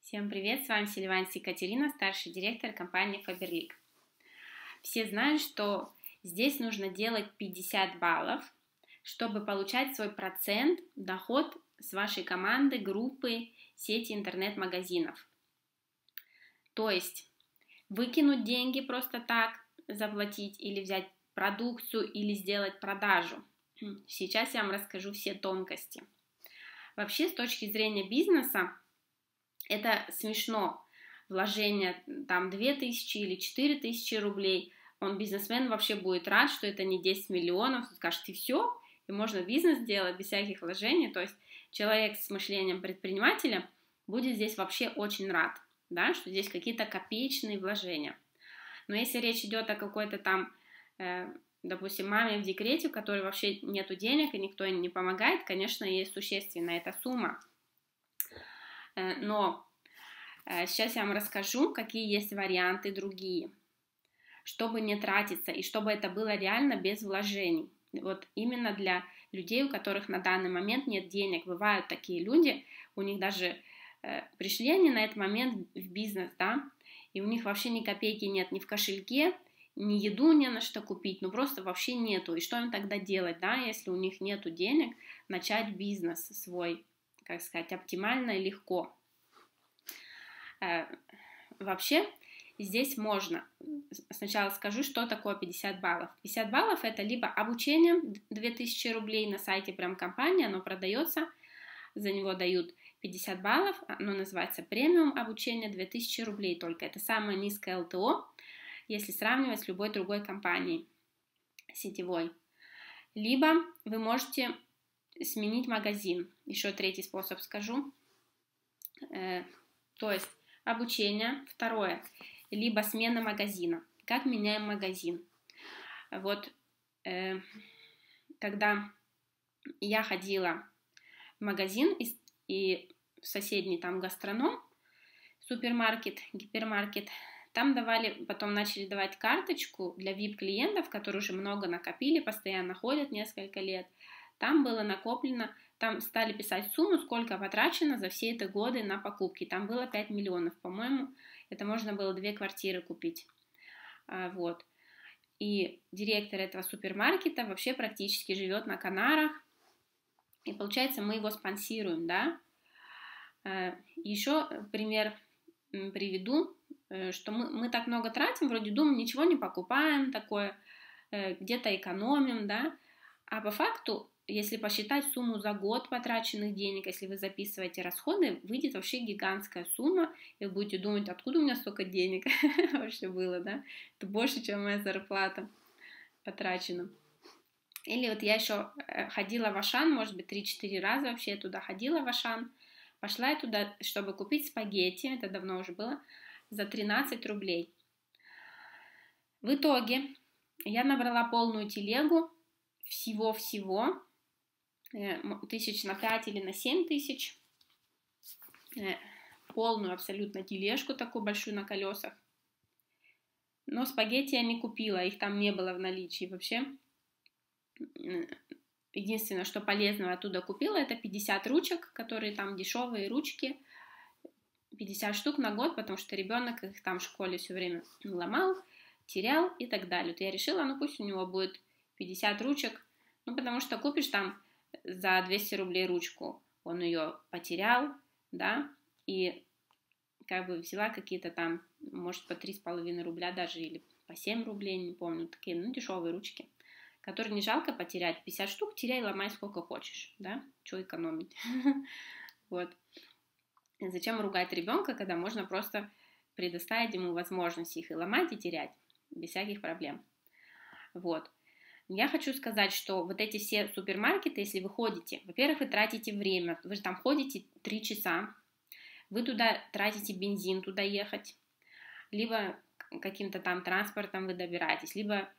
Всем привет, с вами Селиванец Екатерина, старший директор компании Faberlic. Все знают, что здесь нужно делать 50 баллов, чтобы получать свой процент, доход с вашей команды, группы, сети интернет-магазинов. То есть выкинуть деньги просто так, заплатить или взять продукцию или сделать продажу. Сейчас я вам расскажу все тонкости. Вообще, с точки зрения бизнеса, это смешно, вложение там 2000 или 4000 рублей, бизнесмен вообще будет рад, что это не 10 миллионов, скажет, и все, и можно бизнес делать без всяких вложений, то есть человек с мышлением предпринимателя будет здесь вообще очень рад, да, что здесь какие-то копеечные вложения. Но если речь идет о какой-то там, допустим, маме в декрете, у которой вообще нету денег и никто ей не помогает, конечно, есть существенная эта сумма. Но сейчас я вам расскажу, какие есть варианты другие, чтобы не тратиться и чтобы это было реально без вложений. Вот именно для людей, у которых на данный момент нет денег. Бывают такие люди, у них даже пришли они на этот момент в бизнес, да, и у них вообще ни копейки нет ни в кошельке, ни еду не на что купить, ну просто вообще нету. И что им тогда делать, да, если у них нету денег, начать бизнес свой, как сказать, оптимально и легко. Вообще, здесь можно, сначала скажу, что такое 50 баллов. 50 баллов это либо обучение 2000 рублей на сайте прям компании, оно продается, за него дают 50 баллов, оно называется премиум обучение, 2000 рублей только. Это самое низкое ЛТО, если сравнивать с любой другой компанией сетевой. Либо вы можете сменить магазин. Еще третий способ скажу. То есть обучение. Второе. Либо смена магазина. Как меняем магазин? Вот когда я ходила в магазин и в соседний там гастроном, супермаркет, гипермаркет, там потом начали давать карточку для VIP-клиентов, которые уже много накопили, постоянно ходят несколько лет. Там было накоплено, там стали писать сумму, сколько потрачено за все эти годы на покупки. Там было 5 миллионов, по-моему, это можно было 2 квартиры купить. Вот. И директор этого супермаркета вообще практически живет на Канарах. И получается, мы его спонсируем, да. Еще пример приведу, что мы так много тратим, вроде думаем, ничего не покупаем, такое, где-то экономим, да. А по факту, если посчитать сумму за год потраченных денег, если вы записываете расходы, выйдет вообще гигантская сумма, и вы будете думать, откуда у меня столько денег вообще было, да? Это больше, чем моя зарплата потрачена. Или вот я еще ходила в Ашан, может быть, 3-4 раза вообще я туда ходила в Ашан. Пошла я туда, чтобы купить спагетти, это давно уже было, за 13 рублей. В итоге я набрала полную телегу, всего-всего, 1000 на 5 или на 7 тысяч, полную абсолютно тележку такую большую на колесах. Но спагетти я не купила, их там не было в наличии вообще. Единственное, что полезного оттуда купила, это 50 ручек, которые там дешевые ручки, 50 штук на год, потому что ребенок их там в школе все время ломал, терял и так далее. То я решила, ну пусть у него будет 50 ручек, ну потому что купишь там за 200 рублей ручку, он ее потерял, да, и как бы взяла какие-то там, может, по 3,5 рубля даже, или по 7 рублей, не помню, такие, ну, дешевые ручки, которые не жалко потерять. 50 штук теряй, ломай сколько хочешь, да, что экономить. Вот. Зачем ругать ребенка, когда можно просто предоставить ему возможность их и ломать, и терять, без всяких проблем. Вот. Я хочу сказать, что вот эти все супермаркеты, если вы ходите, во-первых, вы тратите время, вы же там ходите 3 часа, вы туда тратите бензин, туда ехать, либо каким-то там транспортом вы добираетесь, либо,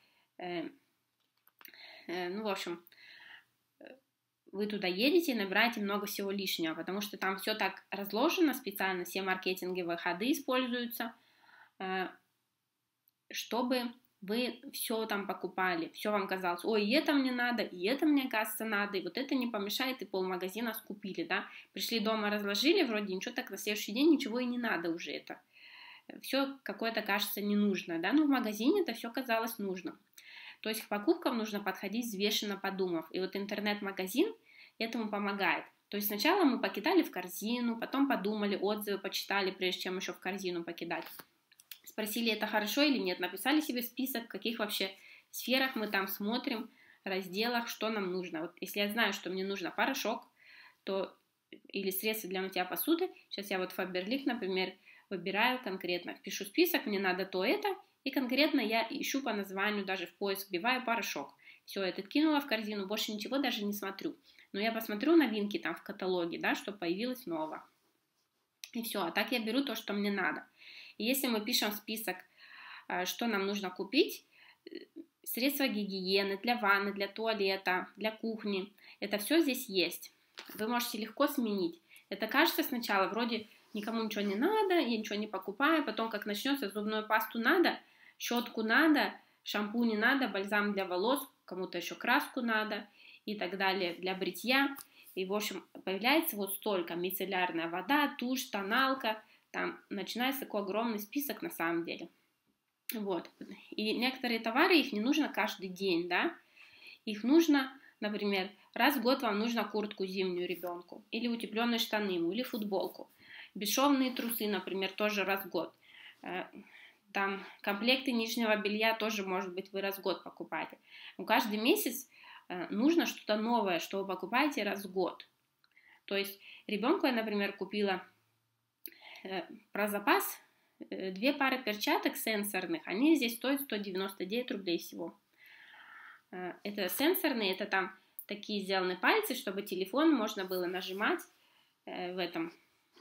ну, в общем, вы туда едете и набираете много всего лишнего, потому что там все так разложено специально, все маркетинговые ходы используются, чтобы вы все там покупали, все вам казалось, ой, и это мне надо, и это мне, кажется, надо, и вот это не помешает, и полмагазина скупили, да, пришли дома, разложили, вроде ничего, так на следующий день ничего и не надо уже это, все какое-то кажется не нужно, да, но в магазине это все казалось нужным. То есть к покупкам нужно подходить взвешенно, подумав, и вот интернет-магазин этому помогает. То есть сначала мы покидали в корзину, потом подумали, отзывы почитали, прежде чем еще в корзину покидать. Спросили, это хорошо или нет, написали себе список, в каких вообще сферах мы там смотрим, разделах, что нам нужно. Вот если я знаю, что мне нужно порошок, то или средства для мытья посуды, сейчас я вот Faberlic, например, выбираю конкретно, пишу список, мне надо то это, и конкретно я ищу по названию, даже в поиск вбиваю порошок. Все, это кинула в корзину, больше ничего даже не смотрю. Но я посмотрю новинки там в каталоге, да, что появилось нового. И все, а так я беру то, что мне надо. И если мы пишем список, что нам нужно купить, средства гигиены для ванны, для туалета, для кухни, это все здесь есть. Вы можете легко сменить. Это кажется сначала вроде никому ничего не надо, я ничего не покупаю, потом как начнется зубную пасту надо, щетку надо, шампунь не надо, бальзам для волос, кому-то еще краску надо и так далее для бритья. И, в общем, появляется вот столько: мицеллярная вода, тушь, тоналка, там начинается такой огромный список на самом деле. Вот. И некоторые товары, их не нужно каждый день, да, их нужно, например, раз в год вам нужно куртку зимнюю ребенку, или утепленные штаны ему, или футболку. Бесшовные трусы, например, тоже раз в год. Там комплекты нижнего белья тоже, может быть, вы раз в год покупаете. Но каждый месяц нужно что-то новое, что вы покупаете раз в год. То есть ребенку я, например, купила про запас 2 пары перчаток сенсорных. Они здесь стоят 199 рублей всего. Это сенсорные, это там такие сделаны пальцы, чтобы телефон можно было нажимать в этом,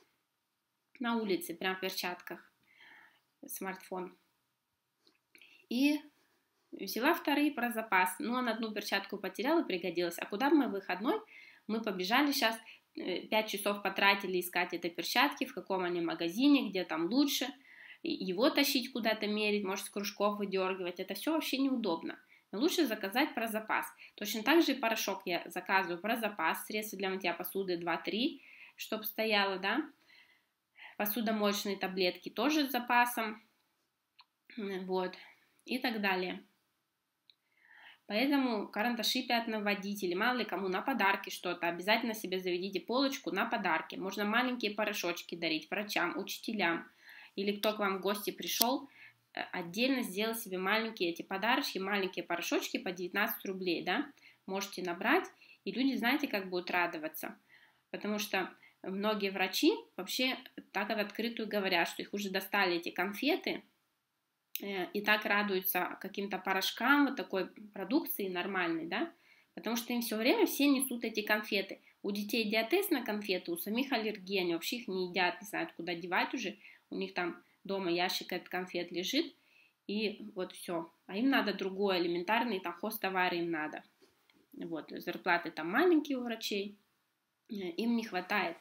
на улице, прям в перчатках, смартфон. И взяла 2 про запас. Ну, он 1 перчатку потеряла, пригодилась. А куда мы в выходной? Мы побежали сейчас, 5 часов потратили искать эти перчатки, в каком они магазине, где там лучше, его тащить куда-то, мерить, может, с кружков выдергивать. Это все вообще неудобно. Но лучше заказать про запас. Точно так же и порошок я заказываю про запас, средства для мытья посуды 2-3, чтобы стояло, да. Посудомоечные таблетки тоже с запасом, вот, и так далее. Поэтому карандаши пятновыводители, мало ли кому на подарки что-то, обязательно себе заведите полочку на подарки. Можно маленькие порошочки дарить врачам, учителям, или кто к вам в гости пришел, отдельно сделать себе маленькие эти подарочки, маленькие порошочки по 19 рублей, да, можете набрать, и люди, знаете, как будут радоваться, потому что многие врачи вообще так в открытую говорят, что их уже достали эти конфеты, и так радуются каким-то порошкам, вот такой продукции нормальной, да, потому что им все время все несут эти конфеты. У детей диатез на конфеты, у самих аллергия, они вообще их не едят, не знают, куда девать уже, у них там дома ящик от конфет лежит, и вот все. А им надо другое, элементарные, там хозтовары им надо. Вот, зарплаты там маленькие у врачей, им не хватает.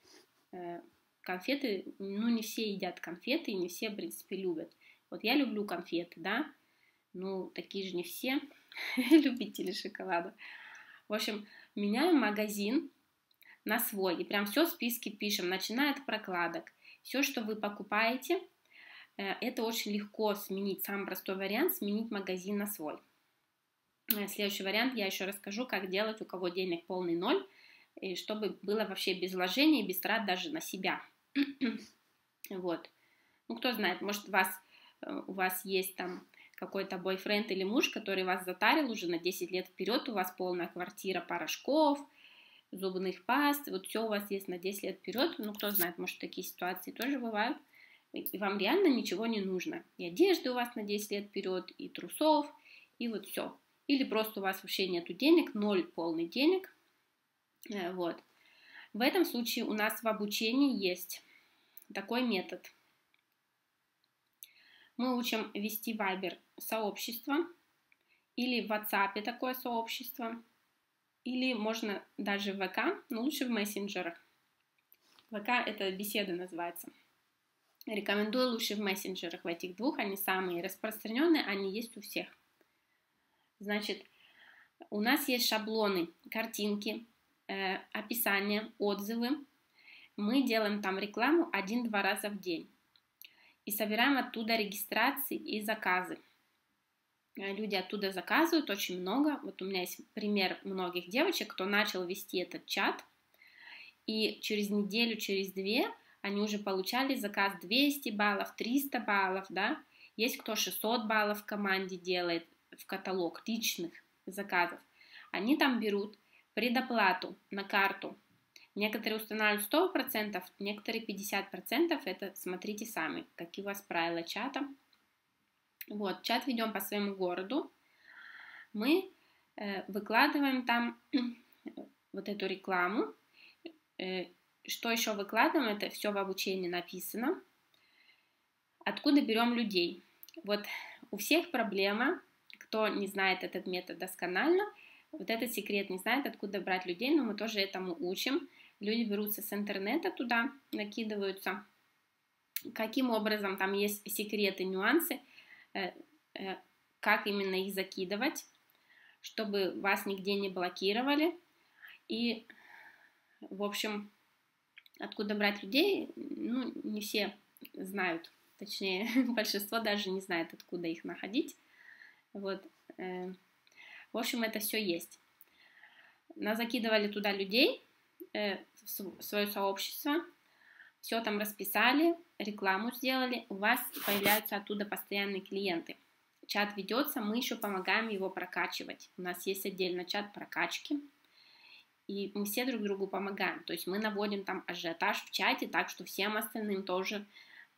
Конфеты, ну не все едят конфеты, и не все, в принципе, любят. Вот я люблю конфеты, да, ну такие же не все любители шоколада. В общем, меняем магазин на свой, и прям все в списке пишем, начиная от прокладок. Все, что вы покупаете, это очень легко сменить, самый простой вариант, сменить магазин на свой. Следующий вариант я еще расскажу, как делать, у кого денег полный ноль, и чтобы было вообще без вложений, без трат даже на себя. Вот. Ну, кто знает, может, у вас есть там какой-то бойфренд или муж, который вас затарил уже на 10 лет вперед, у вас полная квартира порошков, зубных паст, вот все у вас есть на 10 лет вперед, ну, кто знает, может, такие ситуации тоже бывают, и вам реально ничего не нужно, и одежды у вас на 10 лет вперед, и трусов, и вот все. Или просто у вас вообще нету денег, ноль полный денег, вот. В этом случае у нас в обучении есть такой метод. Мы учим вести Viber сообщество, или в WhatsApp такое сообщество, или можно даже в ВК, но лучше в мессенджерах. ВК это беседа называется. Рекомендую лучше в мессенджерах, в этих двух, они самые распространенные, они есть у всех. Значит, у нас есть шаблоны, картинки, описание, отзывы. Мы делаем там рекламу 1-2 раза в день и собираем оттуда регистрации и заказы. Люди оттуда заказывают очень много. Вот у меня есть пример многих девочек, кто начал вести этот чат, и через неделю, через 2 они уже получали заказ 200 баллов, 300 баллов, да. Есть кто 600 баллов в команде делает в каталог личных заказов. Они там берут предоплату на карту. Некоторые устанавливают 100%, некоторые 50%. Это смотрите сами, какие у вас правила чата. Вот, чат ведем по своему городу. Мы выкладываем там вот эту рекламу. Что еще выкладываем? Это все в обучении написано. Откуда берем людей? Вот у всех проблема, кто не знает этот метод досконально, вот этот секрет не знает, откуда брать людей, но мы тоже этому учим. Люди берутся с интернета туда, накидываются. Каким образом, там есть секреты, нюансы, как именно их закидывать, чтобы вас нигде не блокировали. И, в общем, откуда брать людей, ну, не все знают, точнее, большинство даже не знает, откуда их находить. Вот, в общем, это все есть. Нас закидывали туда людей, в свое сообщество, все там расписали, рекламу сделали, у вас появляются оттуда постоянные клиенты. Чат ведется, мы еще помогаем его прокачивать. У нас есть отдельно чат прокачки, и мы все друг другу помогаем. То есть мы наводим там ажиотаж в чате, так что всем остальным тоже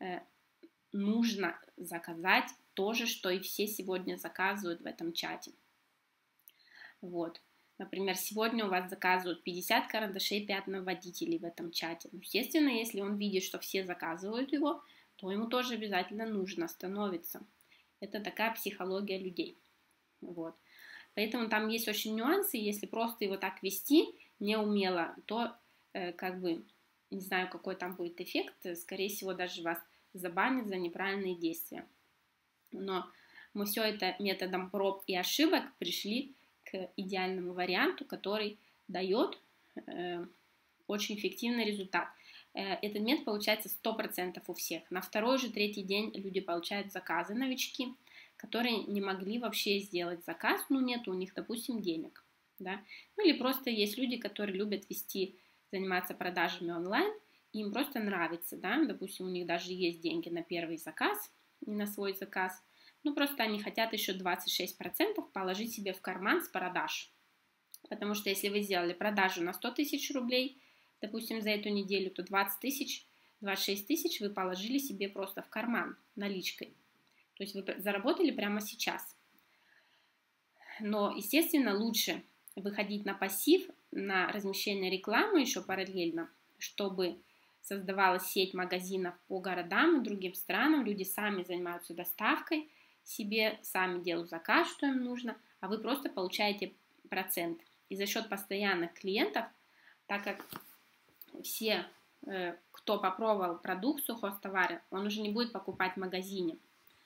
нужно заказать то же, что и все сегодня заказывают в этом чате. Вот. Например, сегодня у вас заказывают 50 карандашей пятноводителей в этом чате. Естественно, если он видит, что все заказывают его, то ему тоже обязательно нужно становиться. Это такая психология людей. Вот. Поэтому там есть очень нюансы. Если просто его так вести неумело, то как бы не знаю, какой там будет эффект. Скорее всего, даже вас забанят за неправильные действия. Но мы все это методом проб и ошибок пришли к идеальному варианту, который дает очень эффективный результат. Этот метод получается 100% у всех. На второй же, третий день люди получают заказы, новички, которые не могли вообще сделать заказ, ну нет у них, допустим, денег. Да? Ну или просто есть люди, которые любят заниматься продажами онлайн, им просто нравится, да? Допустим, у них даже есть деньги на первый заказ, не на свой заказ, ну, просто они хотят еще 26% положить себе в карман с продаж. Потому что если вы сделали продажу на 100 тысяч рублей, допустим, за эту неделю, то 20 тысяч, 26 тысяч вы положили себе просто в карман наличкой. То есть вы заработали прямо сейчас. Но, естественно, лучше выходить на пассив, на размещение рекламы еще параллельно, чтобы создавалась сеть магазинов по городам и другим странам, люди сами занимаются доставкой, себе сами делают заказ, что им нужно, а вы просто получаете процент. И за счет постоянных клиентов, так как все, кто попробовал продукцию хозтовара, он уже не будет покупать в магазине.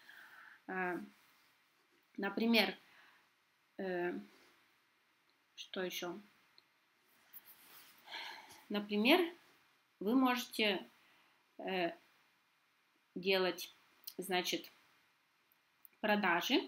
Например, что еще? Например, вы можете делать, значит, продажи,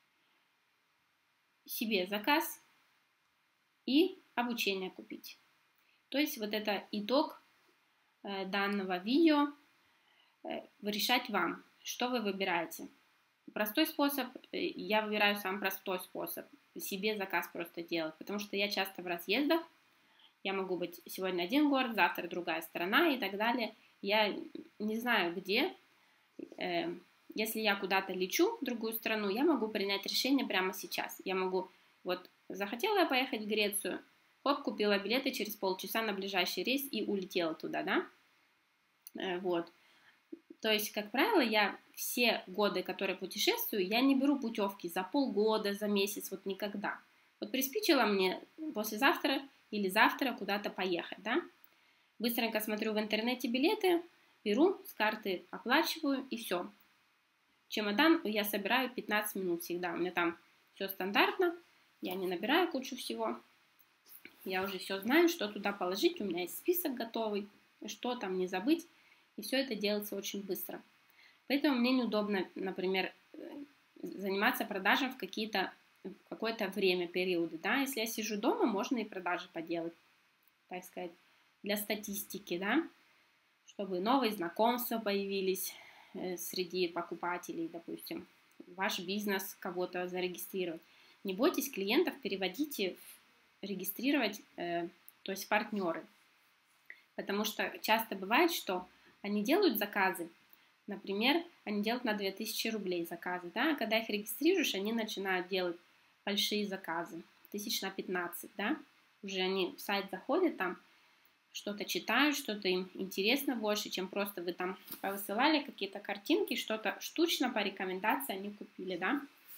себе заказ и обучение купить. То есть вот это итог данного видео. Решать вам, что вы выбираете. Простой способ, я выбираю самый простой способ, себе заказ просто делать, потому что я часто в разъездах, я могу быть сегодня один город, завтра другая страна и так далее. Я не знаю где. Если я куда-то лечу в другую страну, я могу принять решение прямо сейчас. Я могу, вот, захотела я поехать в Грецию, хоп, купила билеты через полчаса на ближайший рейс и улетела туда, да? Вот. То есть, как правило, я все годы, которые путешествую, я не беру путевки за полгода, за месяц, вот никогда. Вот приспичило мне послезавтра или завтра куда-то поехать, да? Быстренько смотрю в интернете билеты, беру, с карты оплачиваю и все. Чемодан я собираю 15 минут всегда. У меня там все стандартно, я не набираю кучу всего. Я уже все знаю, что туда положить, у меня есть список готовый, что там не забыть. И все это делается очень быстро. Поэтому мне неудобно, например, заниматься продажей в какое-то время, периоды. Да? Если я сижу дома, можно и продажи поделать, так сказать, для статистики, да? Чтобы новые знакомства появились среди покупателей, допустим, ваш бизнес кого-то зарегистрировать. Не бойтесь клиентов, переводите, регистрировать, то есть партнеры. Потому что часто бывает, что они делают заказы, например, они делают на 2000 рублей заказы, да, а когда их регистрируешь, они начинают делать большие заказы, 1000 на 15, да, уже они в сайт заходят, там что-то читают, что-то им интересно больше, чем просто вы там повысылали какие-то картинки, что-то штучно по рекомендации они купили, да,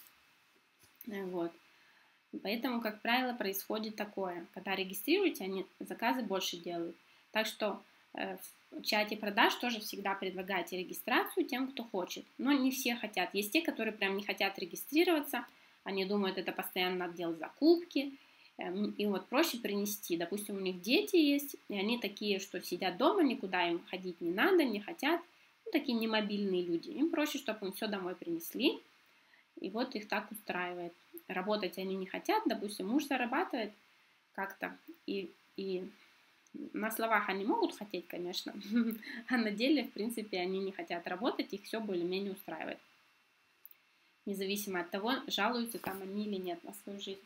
вот. Поэтому, как правило, происходит такое, когда регистрируете, они заказы больше делают. Так что в чате продаж тоже всегда предлагайте регистрацию тем, кто хочет. Но не все хотят. Есть те, которые прям не хотят регистрироваться. Они думают, это постоянно надо делать закупки. И вот проще принести. Допустим, у них дети есть, и они такие, что сидят дома, никуда им ходить не надо, не хотят. Ну, такие немобильные люди. Им проще, чтобы им все домой принесли. И вот их так устраивает. Работать они не хотят. Допустим, муж зарабатывает как-то, и на словах они могут хотеть, конечно, а на деле, в принципе, они не хотят работать, их все более-менее устраивает. Независимо от того, жалуются там они или нет на свою жизнь.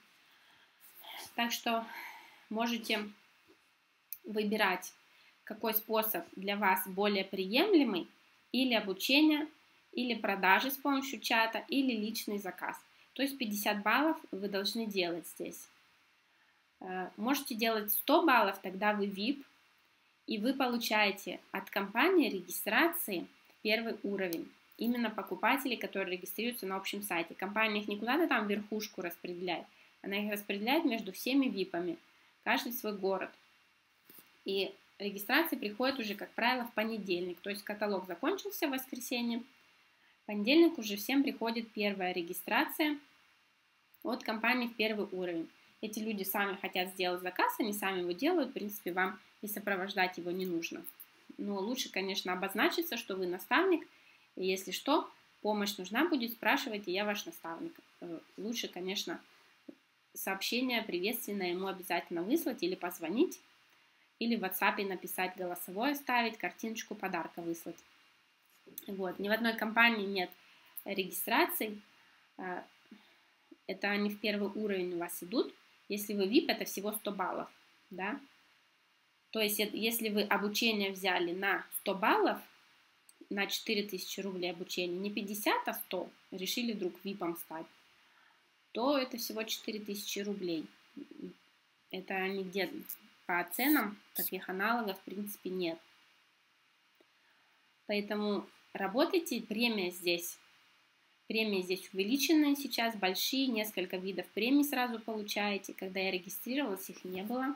Так что можете выбирать, какой способ для вас более приемлемый, или обучение, или продажи с помощью чата, или личный заказ. То есть 50 баллов вы должны делать здесь. Можете делать 100 баллов, тогда вы VIP, и вы получаете от компании регистрации в первый уровень. Именно покупателей, которые регистрируются на общем сайте. Компания их не куда-то там верхушку распределяет, она их распределяет между всеми VIP-ами, каждый свой город. И регистрации приходят уже, как правило, в понедельник, то есть каталог закончился в воскресенье, в понедельник уже всем приходит первая регистрация от компании в первый уровень. Эти люди сами хотят сделать заказ, они сами его делают, в принципе, вам и сопровождать его не нужно. Но лучше, конечно, обозначиться, что вы наставник, и если что, помощь нужна будет, спрашивайте, я ваш наставник. Лучше, конечно, сообщение приветственное ему обязательно выслать или позвонить, или в WhatsApp написать голосовое, оставить, картиночку подарка выслать. Вот. Ни в одной компании нет регистраций, это они в первый уровень у вас идут. Если вы VIP, это всего 100 баллов, да. То есть, если вы обучение взяли на 100 баллов, на 4000 рублей обучения, не 50, а 100, решили вдруг VIP стать, то это всего 4000 рублей. Это нигде по ценам, таких аналогов, в принципе, нет. Поэтому работайте, премии здесь увеличенные сейчас, большие, несколько видов премий сразу получаете. Когда я регистрировалась, их не было.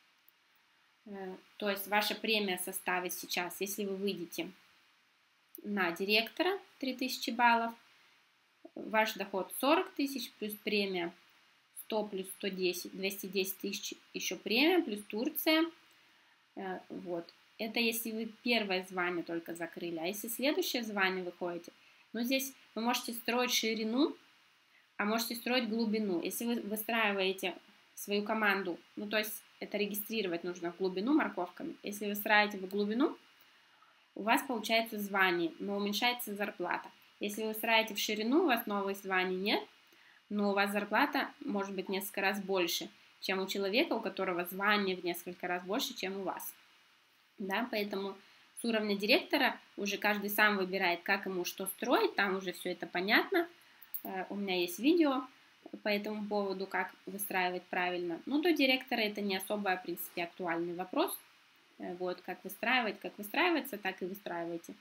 То есть ваша премия составит сейчас, если вы выйдете на директора 3000 баллов, ваш доход 40 тысяч плюс премия 100 плюс 110, 210 тысяч еще премия плюс Турция. Вот. Это если вы первое звание только закрыли, а если следующее звание вы ходите, здесь вы можете строить ширину, а можете строить глубину. Если вы выстраиваете свою команду, то есть это регистрировать нужно в глубину морковками. Если вы строите в глубину, у вас получается звание, но уменьшается зарплата. Если вы строите в ширину, у вас новых званий нет, но у вас зарплата может быть несколько раз больше, чем у человека, у которого звание в несколько раз больше, чем у вас. Да, поэтому с уровня директора уже каждый сам выбирает, как ему что строить, там уже все это понятно. У меня есть видео по этому поводу, как выстраивать правильно. До директора это не особо, в принципе, актуальный вопрос. Вот, как выстраивается, так и выстраивайте.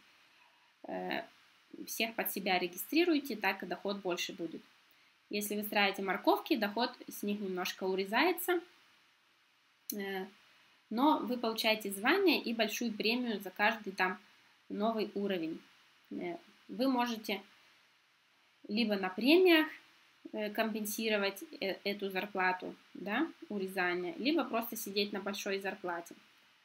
Всех под себя регистрируйте, так и доход больше будет. Если вы строите морковки, доход с них немножко урезается, но вы получаете звание и большую премию за каждый там новый уровень. Вы можете либо на премиях компенсировать эту зарплату, да, урезание, либо просто сидеть на большой зарплате.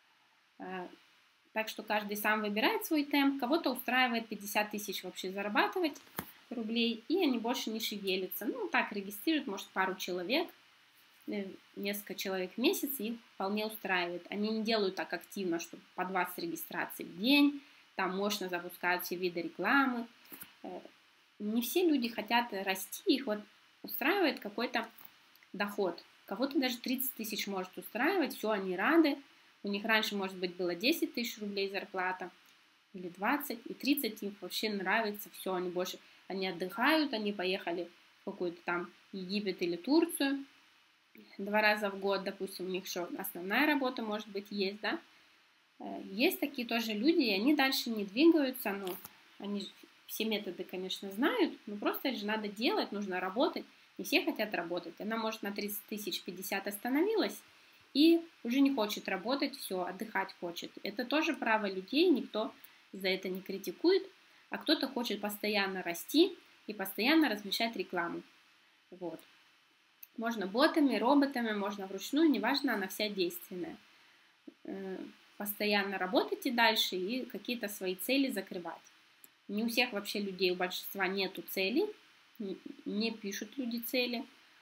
Так что каждый сам выбирает свой темп. Кого-то устраивает 50 тысяч вообще зарабатывать рублей, и они больше не шевелятся. Ну, так регистрируют, может, пару человек, несколько человек в месяц, и их вполне устраивает. Они не делают так активно, что по 20 регистраций в день, там мощно запускают все виды рекламы. Не все люди хотят расти, их вот устраивает какой-то доход. Кого-то даже 30 тысяч может устраивать, все, они рады. У них раньше, может быть, было 10 тысяч рублей зарплата, или 20, и 30 им вообще нравится, все, они больше, они отдыхают, они поехали в какой-то там Египет или Турцию 2 раза в год, допустим, у них еще основная работа, может быть, есть, да. Есть такие тоже люди, и они дальше не двигаются, но они все методы, конечно, знают, но просто это же надо делать, нужно работать. Не все хотят работать. Она, может, на 30 тысяч 50 остановилась и уже не хочет работать, все, отдыхать хочет. Это тоже право людей, никто за это не критикует, а кто-то хочет постоянно расти и постоянно размещать рекламу. Вот. Можно ботами, роботами, можно вручную, неважно, она вся действенная. Постоянно работать и дальше, и какие-то свои цели закрывать. Не у всех вообще людей, у большинства нету целей, не пишут люди цели,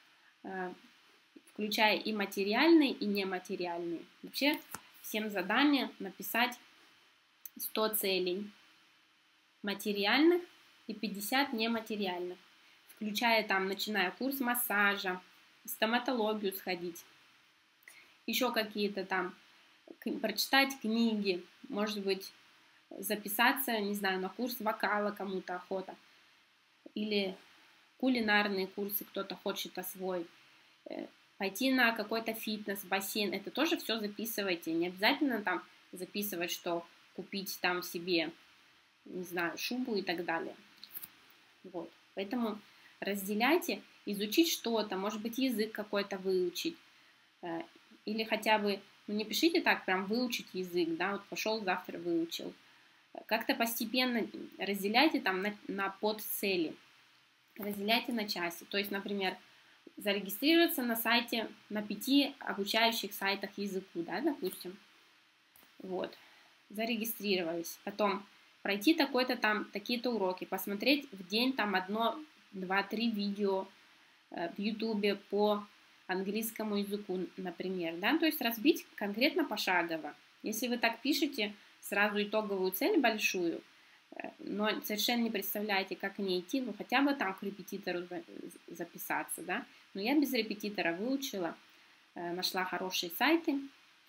включая и материальные, и нематериальные. Вообще всем задание написать 100 целей материальных и 50 нематериальных, включая там, начиная курс массажа, стоматологию сходить, еще какие-то там, прочитать книги, может быть, записаться, не знаю, на курс вокала кому-то охота, или кулинарные курсы кто-то хочет освоить, пойти на какой-то фитнес, бассейн, это тоже все записывайте, не обязательно там записывать, что купить там себе, не знаю, шубу и так далее. Вот, поэтому разделяйте, изучить что-то, может быть, язык какой-то выучить, или хотя бы, ну не пишите так, прям выучить язык, да, вот пошел завтра выучил. Как-то постепенно разделяйте там на подцели, разделяйте на части. То есть, например, зарегистрироваться на сайте, на 5 обучающих сайтах языку, да, допустим. Вот, зарегистрировались. Потом пройти такой-то там, такие-то уроки, посмотреть в день там 1, 2, 3 видео в Ютубе по английскому языку, например, да, то есть разбить конкретно пошагово. Если вы так пишете сразу итоговую цель большую, но совершенно не представляете, как к ней идти, ну хотя бы там к репетитору записаться, да, но я без репетитора выучила, нашла хорошие сайты,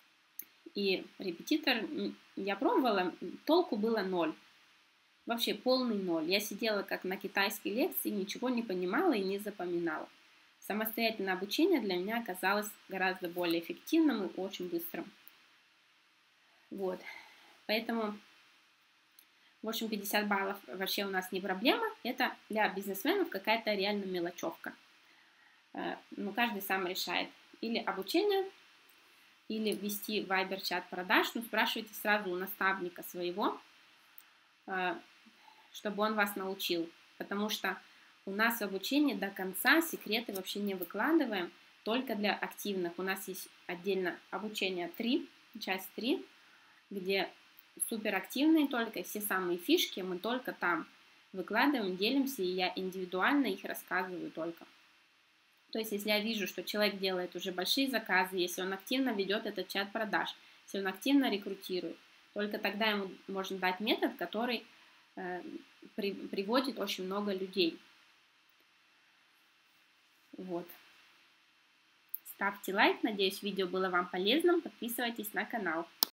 и репетитор, я пробовала, толку было 0, вообще полный 0, я сидела как на китайской лекции, ничего не понимала и не запоминала. Самостоятельное обучение для меня оказалось гораздо более эффективным и очень быстрым. Вот, поэтому, в общем, 50 баллов вообще у нас не проблема, это для бизнесменов какая-то реально мелочевка. Но каждый сам решает, или обучение, или ввести Viber-чат продаж, ну, спрашивайте сразу у наставника своего, чтобы он вас научил, потому что у нас в обучении до конца секреты вообще не выкладываем, только для активных. У нас есть отдельно обучение 3, часть 3, где суперактивные только, все самые фишки мы только там выкладываем, делимся, и я индивидуально их рассказываю только. То есть, если я вижу, что человек делает уже большие заказы, если он активно ведет этот чат продаж, если он активно рекрутирует, только тогда ему можно дать метод, который приводит очень много людей. Вот. Ставьте лайк, надеюсь, видео было вам полезным, подписывайтесь на канал.